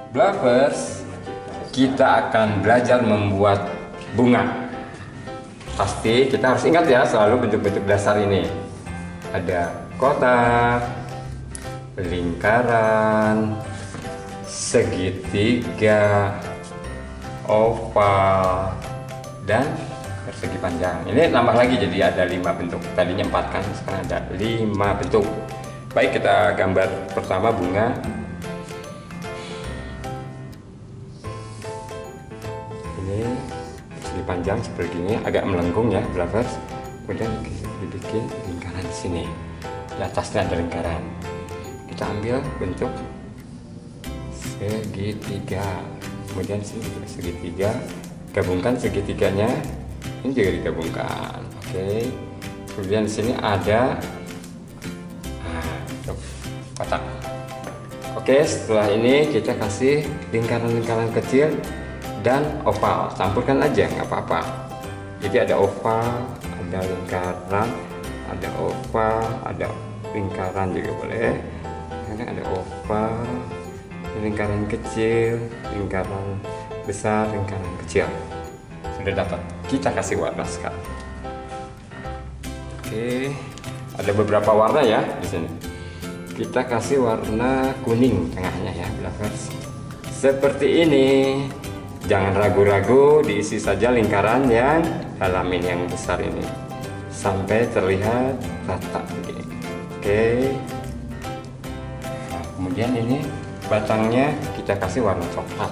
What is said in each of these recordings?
Lovers, kita akan belajar membuat bunga. Pasti kita harus ingat ya selalu bentuk-bentuk dasar ini. Ada kotak, lingkaran, segitiga, oval, dan persegi panjang. Ini tambah lagi jadi ada 5 bentuk. Tadinya 4 kan, sekarang ada 5 bentuk. Baik, kita gambar pertama bunga. Ini persegi panjang seperti ini, agak melengkung ya, lovers. Kemudian dibikin lingkaran di sini. Di atasnya ada lingkaran. Kita ambil bentuk segitiga. Kemudian sini juga segitiga. Gabungkan segitiganya. Ini juga digabungkan. Oke. Kemudian di sini ada kotak. Oke, setelah ini kita kasih lingkaran-lingkaran kecil dan oval, campurkan aja nggak apa-apa. Jadi ada oval, ada lingkaran, ada oval, ada lingkaran juga boleh. Karena ada oval, lingkaran kecil, lingkaran besar, lingkaran kecil. Sudah dapat. Kita kasih warna sekarang. Oke, ada beberapa warna ya di sini. Kita kasih warna kuning tengahnya ya, lovers. Seperti ini. Jangan ragu-ragu, diisi saja lingkaran yang halamin yang besar ini sampai terlihat rata begini. Oke. Nah, kemudian ini batangnya kita kasih warna coklat.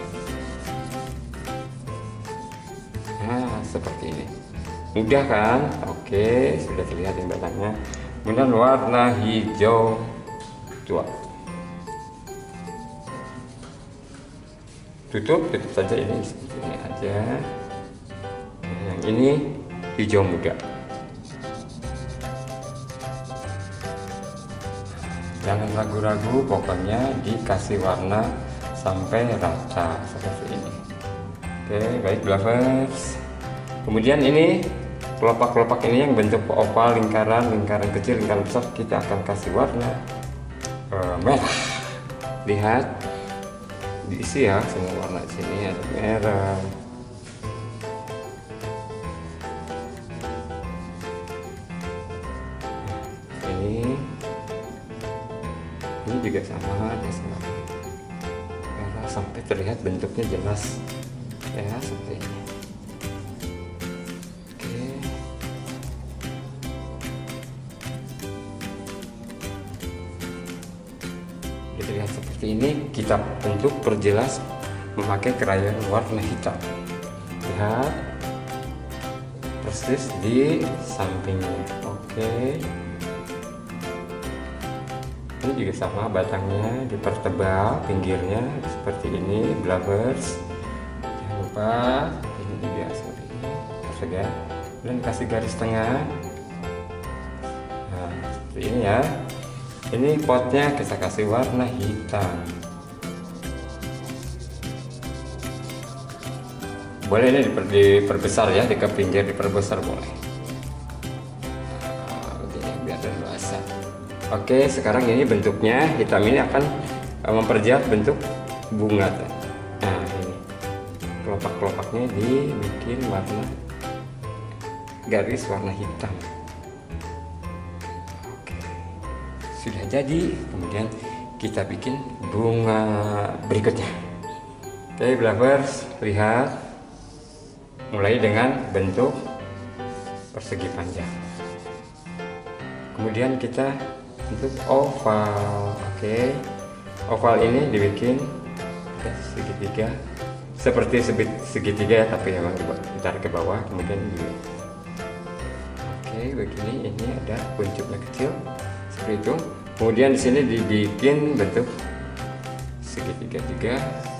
Nah, seperti ini. Mudah kan? Oke, sudah terlihat yang batangnya. Kemudian warna hijau tua. Tutup saja ini, seperti ini aja. Yang ini hijau muda. Jangan ragu-ragu, pokoknya dikasih warna sampai rata seperti ini. Oke, baik lovers. Kemudian ini kelopak-kelopak ini yang bentuk oval, lingkaran, lingkaran kecil, lingkaran besar, kita akan kasih warna merah. Lihat, diisi ya semua warna. Di sini ada merah, ini juga sama, ada semua merah sampai terlihat bentuknya jelas ya, seperti ini. Terlihat seperti ini. Kita bentuk perjelas memakai krayon warna hitam. Lihat persis di sampingnya. Oke, ini juga sama, batangnya dipertebal, pinggirnya seperti ini, lovers. Jangan lupa ini juga seperti ini, persegi, dan kasih garis tengah. Nah, seperti ini ya. Ini potnya kita kasih warna hitam. Boleh ini diperbesar ya, di pinggir diperbesar boleh. Nah, begini biar luasa. Oke, sekarang ini bentuknya hitam ini akan memperjelas bentuk bunga. Nah, ini kelopak-kelopaknya dibikin warna garis warna hitam. Sudah jadi, kemudian kita bikin bunga berikutnya. Oke, lovers, lihat, mulai dengan bentuk persegi panjang, kemudian kita bentuk oval. Oke, oval ini dibikin segitiga, seperti segitiga ya, tapi memang ditarik ke bawah, kemudian ini. Oke, begini. Ini ada kuncupnya kecil seperti itu. Kemudian di sini dibikin bentuk segitiga juga.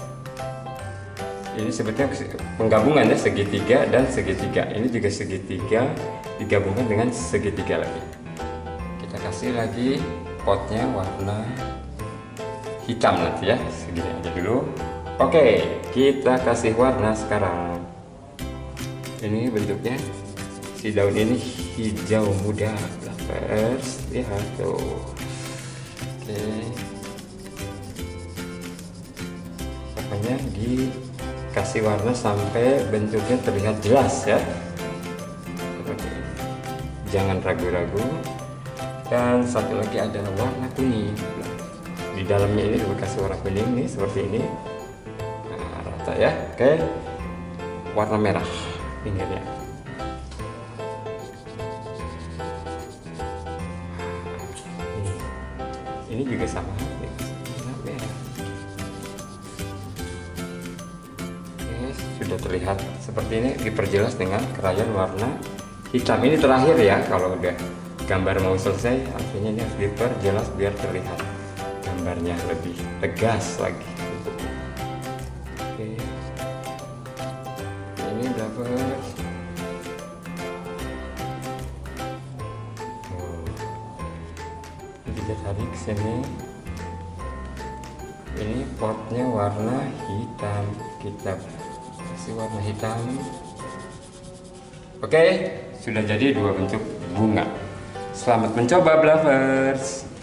Ini sebetulnya penggabungan ya, segitiga dan segitiga. Ini juga segitiga digabungkan dengan segitiga lagi. Kita kasih lagi potnya warna hitam nanti ya, segini aja dulu. Oke, kita kasih warna sekarang. Ini bentuknya, si daun ini hijau muda, lovers. Lihat tuh. Oke. pokoknya dikasih warna sampai bentuknya terlihat jelas ya. Jangan ragu-ragu. Dan satu lagi adalah warna kuning. Di dalamnya ini dikasih warna kuning nih seperti ini. Nah, rata ya. Oke, warna merah pinggirnya. Ini juga sama warna merah. Oke, sudah terlihat seperti ini. Diperjelas dengan krayon warna hitam. Ini terakhir ya, kalau udah gambar mau selesai, artinya ini harus diperjelas biar terlihat gambarnya lebih tegas lagi. Oke, ini berapa? Kita tarik ke sini. Ini potnya warna hitam, kita kasih warna hitam. Oke, sudah jadi dua bentuk bunga. Selamat mencoba, Bluffers.